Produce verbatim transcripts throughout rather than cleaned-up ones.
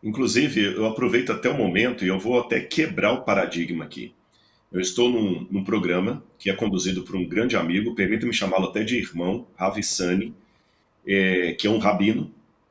Inclusive, eu aproveito até o momento e eu vou até quebrar o paradigma aqui. Eu estou num, num programa que é conduzido por um grande amigo, permita-me chamá-lo até de irmão, Ravi Sani, é, que é um rabino,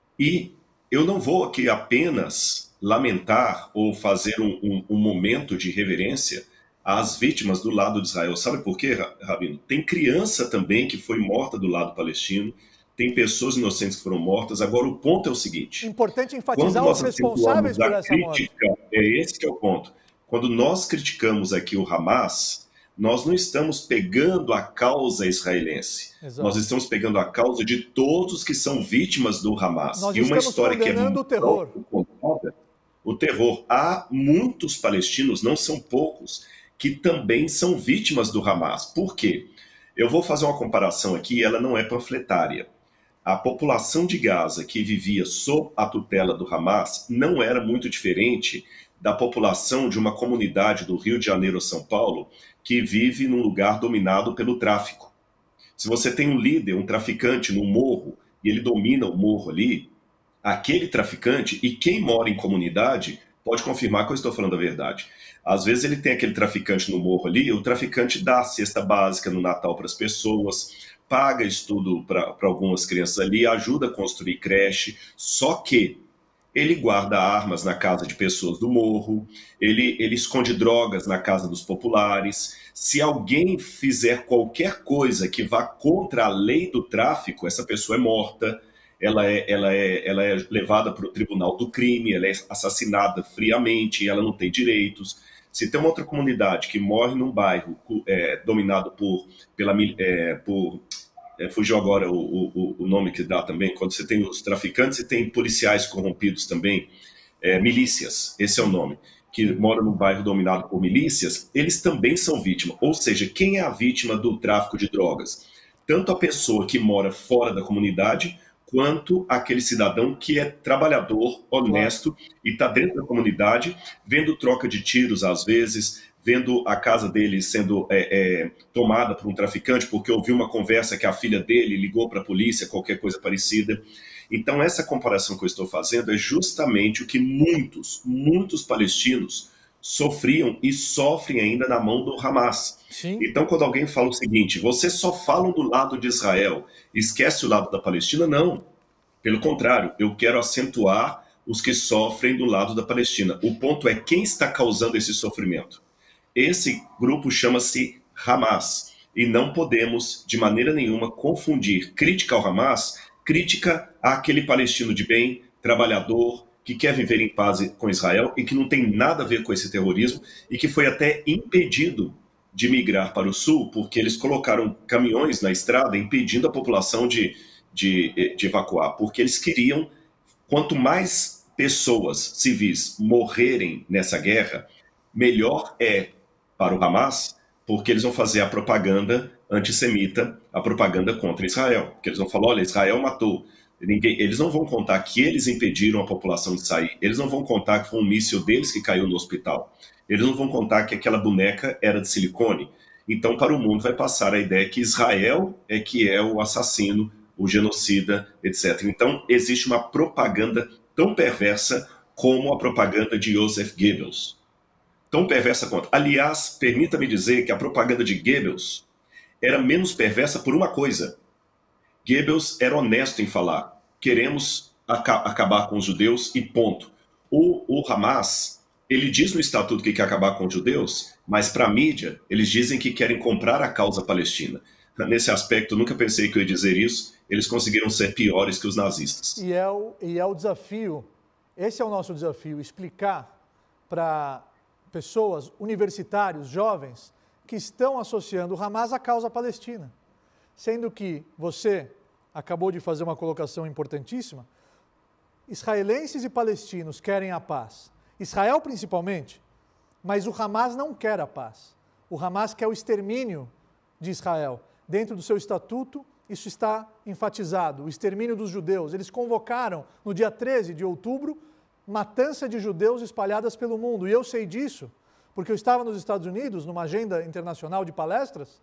e eu não vou aqui apenas lamentar ou fazer um, um, um momento de reverência às vítimas do lado de Israel. Sabe por quê, Rabino? Tem criança também que foi morta do lado palestino, tem pessoas inocentes que foram mortas. Agora, o ponto é o seguinte: Importante quando enfatizar os nós responsáveis acentuamos por a essa morte. crítica, é esse que é o ponto. Quando nós criticamos aqui o Hamas, nós não estamos pegando a causa israelense. Nós Exato. estamos pegando a causa de todos que são vítimas do Hamas. Nós E uma estamos história que é condenando o muito terror. contada, o terror. Há muitos palestinos, não são poucos, que também são vítimas do Hamas. Por quê? Eu vou fazer uma comparação aqui, ela não é panfletária. A população de Gaza que vivia sob a tutela do Hamas não era muito diferente da população de uma comunidade do Rio de Janeiro ou São Paulo que vive num lugar dominado pelo tráfico. Se você tem um líder, um traficante no morro, e ele domina o morro ali, aquele traficante, e quem mora em comunidade, pode confirmar que eu estou falando a verdade. Às vezes ele tem aquele traficante no morro ali, o traficante dá a cesta básica no Natal para as pessoas, paga estudo para algumas crianças ali, ajuda a construir creche, só que ele guarda armas na casa de pessoas do morro, ele, ele esconde drogas na casa dos populares. Se alguém fizer qualquer coisa que vá contra a lei do tráfico, essa pessoa é morta, ela é, ela é, ela é levada para o tribunal do crime, ela é assassinada friamente, ela não tem direitos. Se tem uma outra comunidade que morre num bairro é, dominado por, pela, é, por é, fugiu agora o, o, o nome que dá também, quando você tem os traficantes e tem policiais corrompidos também, é, milícias, esse é o nome, que moram num bairro dominado por milícias, eles também são vítimas. Ou seja, quem é a vítima do tráfico de drogas? Tanto a pessoa que mora fora da comunidade, quanto aquele cidadão que é trabalhador, honesto, claro, e está dentro da comunidade, vendo troca de tiros às vezes, vendo a casa dele sendo é, é, tomada por um traficante, porque ouviu uma conversa que a filha dele ligou para a polícia, qualquer coisa parecida. Então, essa comparação que eu estou fazendo é justamente o que muitos, muitos palestinos sofriam e sofrem ainda na mão do Hamas. Sim. Então, quando alguém fala o seguinte, vocês só falam do lado de Israel, esquece o lado da Palestina? Não. Pelo contrário, eu quero acentuar os que sofrem do lado da Palestina. O ponto é quem está causando esse sofrimento. Esse grupo chama-se Hamas. E não podemos, de maneira nenhuma, confundir crítica ao Hamas, crítica àquele palestino de bem, trabalhador, que quer viver em paz com Israel e que não tem nada a ver com esse terrorismo e que foi até impedido de migrar para o sul, porque eles colocaram caminhões na estrada impedindo a população de, de, de evacuar, porque eles queriam, quanto mais pessoas civis morrerem nessa guerra, melhor é para o Hamas, porque eles vão fazer a propaganda antissemita, a propaganda contra Israel. Porque eles vão falar, olha, Israel matou. Ninguém, eles não vão contar que eles impediram a população de sair. Eles não vão contar que foi um míssil deles que caiu no hospital. Eles não vão contar que aquela boneca era de silicone. Então, para o mundo vai passar a ideia que Israel é que é o assassino, o genocida, etcétera. Então, existe uma propaganda tão perversa como a propaganda de Joseph Goebbels. Tão perversa quanto. Aliás, permita-me dizer que a propaganda de Goebbels era menos perversa por uma coisa. Goebbels era honesto em falar, queremos aca acabar com os judeus e ponto. O, o Hamas, ele diz no estatuto que quer acabar com os judeus, mas para a mídia, eles dizem que querem comprar a causa palestina. Nesse aspecto, nunca pensei que eu ia dizer isso, eles conseguiram ser piores que os nazistas. E é o, e é o desafio, esse é o nosso desafio, explicar para pessoas, universitários, jovens, que estão associando o Hamas à causa palestina. Sendo que você acabou de fazer uma colocação importantíssima, israelenses e palestinos querem a paz. Israel principalmente, mas o Hamas não quer a paz. O Hamas quer o extermínio de Israel. Dentro do seu estatuto, isso está enfatizado, o extermínio dos judeus. Eles convocaram, no dia treze de outubro, matança de judeus espalhadas pelo mundo. E eu sei disso, porque eu estava nos Estados Unidos, numa agenda internacional de palestras,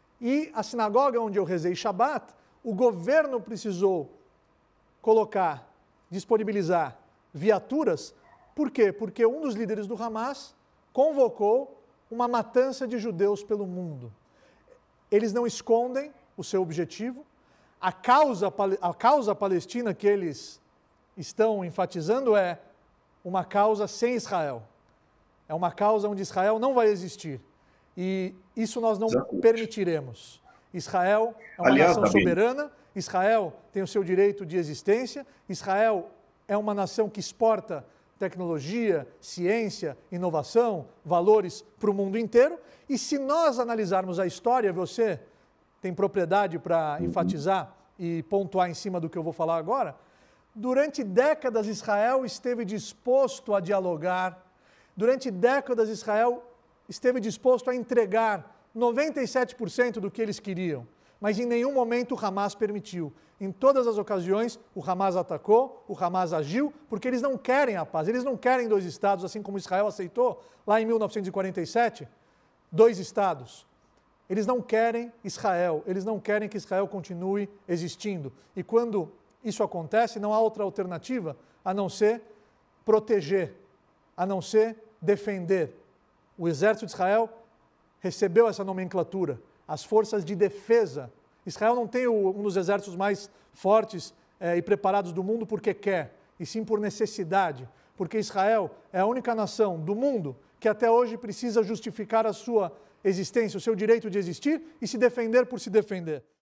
e a sinagoga onde eu rezei Shabat, o governo precisou colocar, disponibilizar viaturas. Por quê? Porque um dos líderes do Hamas convocou uma matança de judeus pelo mundo. Eles não escondem o seu objetivo. A causa, a causa palestina que eles estão enfatizando é uma causa sem Israel. É uma causa onde Israel não vai existir. E isso nós não Exatamente. permitiremos. Israel é uma Aliás, nação Davi, soberana, Israel tem o seu direito de existência, Israel é uma nação que exporta tecnologia, ciência, inovação, valores para o mundo inteiro. E se nós analisarmos a história, você tem propriedade para enfatizar e pontuar em cima do que eu vou falar agora, durante décadas Israel esteve disposto a dialogar, durante décadas Israel esteve disposto a entregar noventa e sete por cento do que eles queriam, mas em nenhum momento o Hamas permitiu. Em todas as ocasiões, o Hamas atacou, o Hamas agiu, porque eles não querem a paz, eles não querem dois estados, assim como Israel aceitou lá em mil novecentos e quarenta e sete, dois estados. Eles não querem Israel, eles não querem que Israel continue existindo. E quando isso acontece, não há outra alternativa a não ser proteger, a não ser defender. O exército de Israel recebeu essa nomenclatura, as forças de defesa. Israel não tem o, um dos exércitos mais fortes eh, e preparados do mundo porque quer, e sim por necessidade, porque Israel é a única nação do mundo que até hoje precisa justificar a sua existência, o seu direito de existir e se defender por se defender.